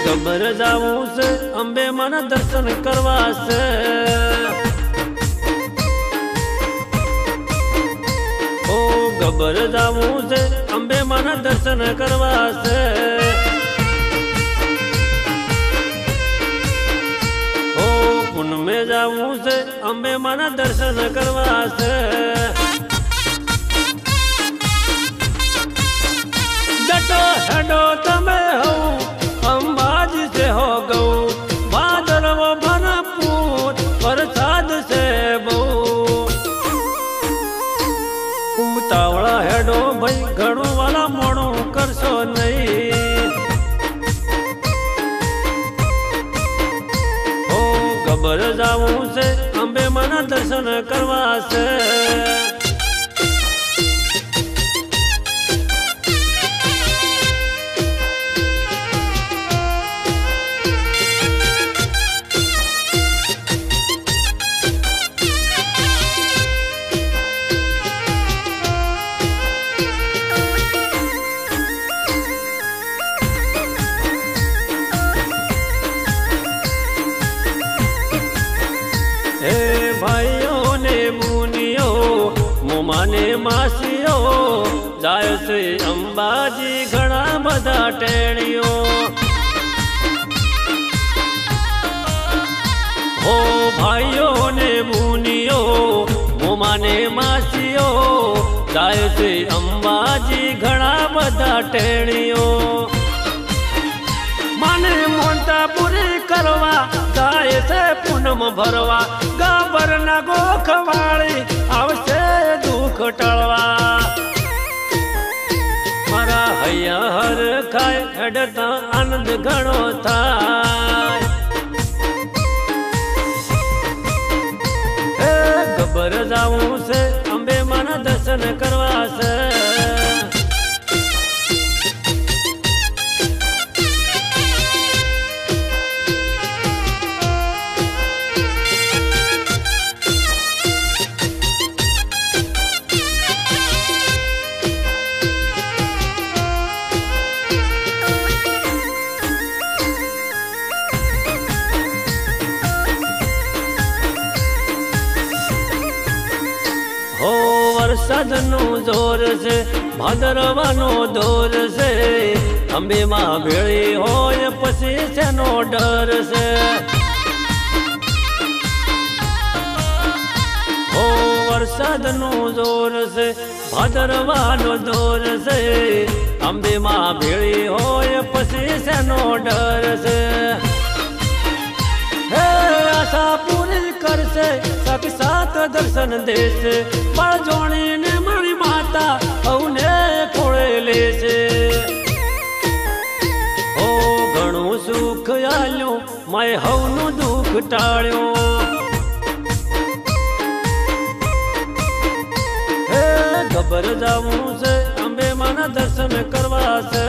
गबर जाऊं से अंबे माना दर्शन करवा से। ओ गबर जाऊं से अंबे माना दर्शन करवा से। ओ पुन में जाऊं से अंबे माना दर्शन करवा से। जटो हेडो तमे हो अंबाजी से हो गौ भादरव भरपूर प्रसाद से बहु। उतावड़ा हेडो भाई घड़ू वाला मोड़ो करशो नहीं। ओ गबर जाऊं से अंबे माना दर्शन करवा से। भाइयों ने मुनियो मुमाने मासियो जाय से अंबाजी घना बधा टेणियो। हो भाइयों ने मुनियो मुमाने मासियो जाय से अंबाजी घना बधा टेणियो। माने मोंटा पूरी करवा जाय से पूनम भरवा गबर न गोखवाड़ी आवशे दुख टळवा। मारा हैया हर खाए हेडता आनंद घणो थाय। हे गबर जाऊं से अंबे माना दर्शन करवा से। हो वरसाद नो जोर से भादरवानो दौर से अंबे मां भेड़ी होय पसी से नो डर से। हो वरसाद नो जोर से भादरवानो दौर से अंबे मां भेड़ी होय पसी से नो डर से। हे आशा पूरी कर से साक्षात दर्शन दे से पर जोड़ी ने मरी माता औने खोले ले से। ओ घणो सुख आल्यो मैं हवनु दुख टाळ्यो। हे गबर जाऊं से अंबे माना दर्शन करवा से।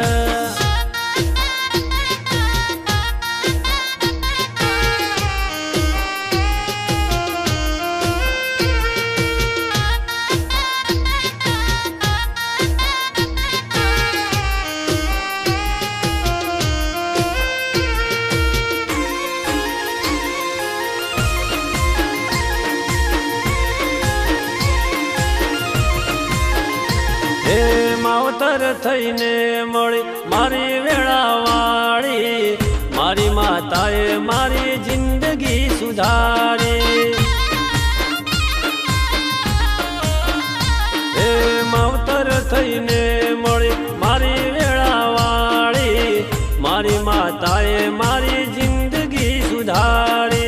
मावतर थईने मળી मारी वेळावाળી मारी माताए मारी जिंदगी सुधारी। हे मावतर थईने मળી मारी वेळावाળી मारी माताए मारी जिंदगी सुधारी।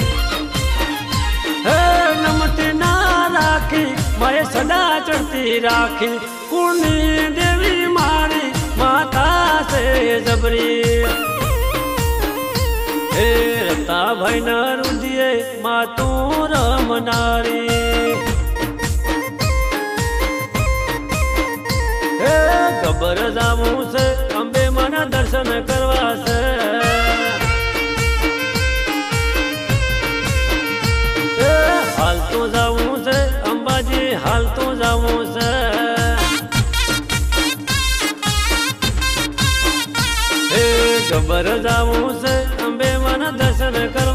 हे नमती ना राखी मैं सदा चढ़ती राखी कुणी देवी मारी माता से जबरी। हे रता भाई न रुदिए मातू रमनारी। हे गबर जाऊं से अंबे माना दर्शन करवा से। हाल तो जाऊं से अंबाजी हाल तो जाऊं से। ગબર જાવું છે અંબે માના દર્શન કરવા